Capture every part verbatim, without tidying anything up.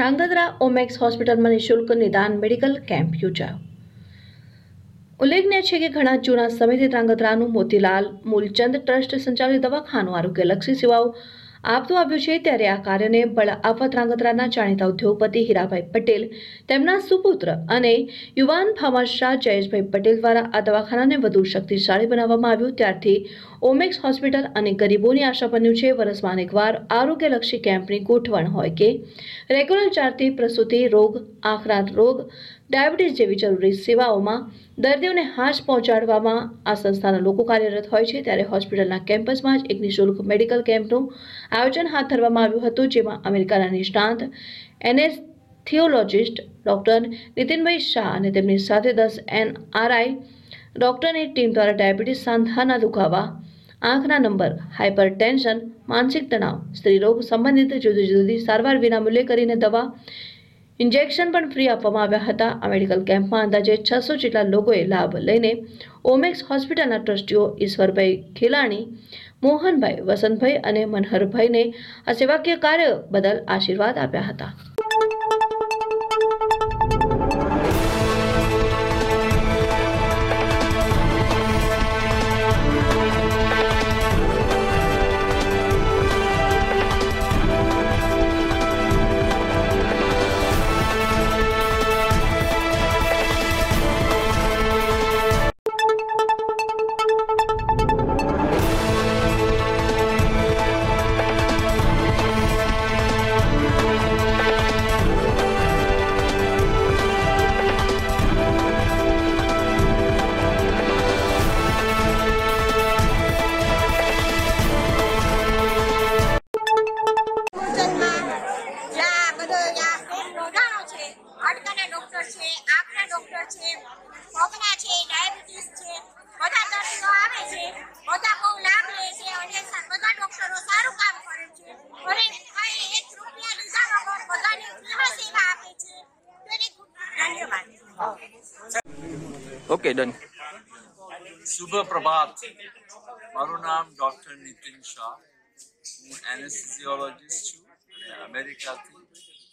ધ્રાંગધ્રા ઓમેક્સ હોસ્પિટલમાં નિઃશુલ્ક નિદાન મેડિકલ કેમ્પ યોજાયો। ઉલ્લેખનીય છે કે ઘણા જૂના સમયથી ધ્રાંગધ્રાનું મોતીલાલ મૂલચંદ ટ્રસ્ટ સંચાલિત દવાખાનું આરોગ્યલક્ષી સેવાઓ આપતું આવ્યું છે। ત્યારે આ કાર્યને બળ આપવા ધ્રાંગધ્રાના જાણીતા ઉદ્યોગપતિ હીરાભાઈ પટેલ, તેમના સુપુત્ર અને યુવાન ભામાશાહ જયેશભાઈ પટેલ દ્વારા આ દવાખાનાને વધુ શક્તિશાળી બનાવવામાં આવ્યું। ત્યારથી ઓમેક્સ હોસ્પિટલ અને ગરીબોની આશા બન્યું છે। વર્ષમાં એકવાર આરોગ્યલક્ષી કેમ્પની ગોઠવણ હોય કે રેગ્યુલર ચારથી પ્રસૂતિ રોગ, આંખના રોગ, ડાયાબિટીસ જેવી જરૂરી સેવાઓમાં દર્દીઓને હાશ પહોંચાડવામાં આ સંસ્થાના લોકો કાર્યરત હોય છે। ત્યારે હોસ્પિટલના કેમ્પસમાં જ એક નિઃશુલ્ક મેડિકલ કેમ્પનું આયોજન હાથ ધરવામાં આવ્યું હતું, જેમાં અમેરિકાના નિષ્ણાંત એનેસ્થિયોલોજિસ્ટ ડોક્ટર નીતિનભાઈ શાહ અને તેમની સાથે દસ એનઆરઆઈ ડોક્ટરની ટીમ દ્વારા ડાયાબિટીસ, સાંધાના દુખાવા, આંખના નંબર, હાઇપરટેન્શન, માનસિક તણાવ, સ્ત્રીરોગ સંબંધિત જુદી જુદી સારવાર વિનામૂલ્યે કરીને દવા, ઇન્જેક્શન પણ ફ્રી આપવામાં આવ્યા હતા। આ મેડિકલ કેમ્પમાં અંદાજે છસો જેટલા લોકોએ લાભ લઈને ઓમેક્સ હોસ્પિટલના ટ્રસ્ટીઓ ઈશ્વરભાઈ ખેલાણી, મોહનભાઈ, વસંતભાઈ અને મનહરભાઈને આ સેવાકીય કાર્ય બદલ આશીર્વાદ આપ્યા હતા। Okay done. शुभ प्रभात। मारू नाम डॉक्टर नितिन शाह, हूँ एनेस्थेसियोलॉजिस्ट छूँ અને અમેરિકાથી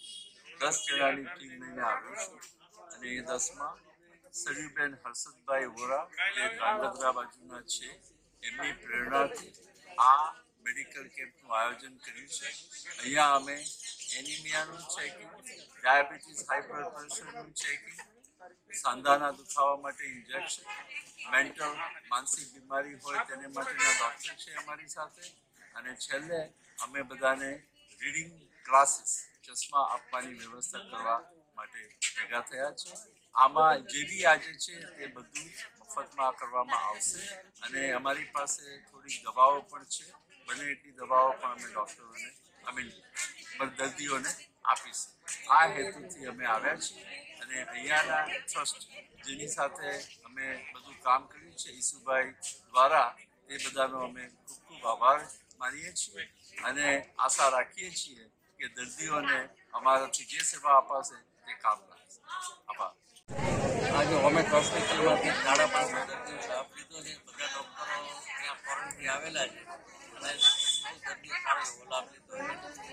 દસ જણાની ટીમ લઈને આવ્યો છું અને એ દસમાં સરીબેન હર્ષદભાઈ વોરા જે ધ્રાંગધ્રા બાજુના છે એમની પ્રેરણાથી આ મેડિકલ કેમ્પનું આયોજન કર્યું છે। અહીંયા અમે એનિમિયાનું ચેકિંગ, ડાયાબિટીસ, હાઇપર પ્રેશરનું ચેકિંગ, સાંધાના દુખાવા માટે ઇન્જેક્શન, મેન્ટલ માનસિક બીમારી હોય તેને માટેના ડૉક્ટર છે અમારી સાથે, અને છેલ્લે અમે બધાને રીડિંગ ક્લાસીસ, ચશ્મા આપવાની વ્યવસ્થા કરવા માટે ભેગા થયા છે। આમાં જે બી આજે છે તે બધું મફતમાં કરવામાં આવશે અને અમારી પાસે થોડીક દવાઓ પણ છે, બને એટલી દવાઓ પણ અમે ડૉક્ટરોને અમે દર્દીઓને આપીશું। આ હેતુથી અમે આવ્યા છીએ અને અહીંયાના ટ્રસ્ટ જેની સાથે અમે બધું કામ કર્યું છે ઈસુભાઈ દ્વારા, એ બધાનો અમે ખૂબ ખૂબ આભાર માનીએ છીએ અને આશા રાખીએ છીએ કે દર્દીઓને અમારાથી જે સેવા અપાશે તે કામ લાગશે। આભાર। આજે ઓમેક્સ હોસ્પિટલમાંથી સાડા પાંચસો દર્દીઓ લાભ લીધો છે। બધા ડૉક્ટરો ત્યાં ફોરેનથી આવેલા છે અને દર્દીઓ સારો એવો લાભ લીધો છે।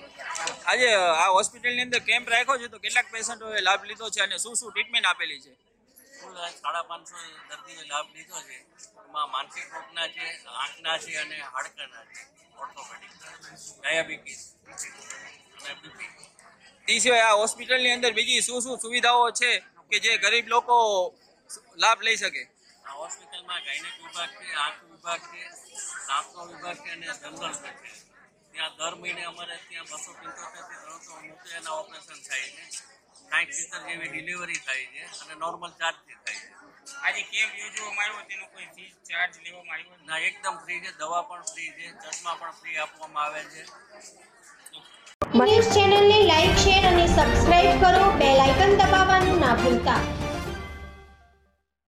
આજે આ હોસ્પિટલની અંદર કેમ્પ રાખ્યો છે તો કેટલાક પેશન્ટોએ લાભ લીધો છે અને શું શું ટ્રીટમેન્ટ આપેલી છે? કુલ સાડા પાંચસો દર્દીઓએ લાભ લીધો છે। એમાં માનસિક રોગના છે, આંખના છે અને હાડકાના છે, ઓર્થોપેડિક, ડાયાબિટીસ અને બીપી। તે સિવાય આ હોસ્પિટલની અંદર બીજી શું શું સુવિધાઓ છે કે જે ગરીબ લોકો લાભ લઈ શકે? આ હોસ્પિટલમાં ગાયનેક વિભાગ છે, આંખ વિભાગ છે, દાંતનો વિભાગ છે અને જનરલ છે। ત્યાં દર મહિને અમારે ત્યાં બસો પંચોતેરથી ત્રણસો મોતિયાના ઓપરેશન થાય છે, સાઠ સિત્તેર જેવી ડિલિવરી થાય છે અને નોર્મલ ચાર્જથી થાય છે। આજે કેમ્પ યોજવામાં આવ્યો તેનો કોઈ ફી ચાર્જ લેવામાં આવ્યો? ના, એકદમ ફ્રી છે, દવા પણ ફ્રી છે, ચશ્મા પણ ફ્રી આપવામાં આવે છે। ન્યૂઝ ચેનલને લાઈક, શેર અને સબસ્ક્રાઇબ કરો, બેલ આઇકન દબાવવાનું ના ભૂલતા।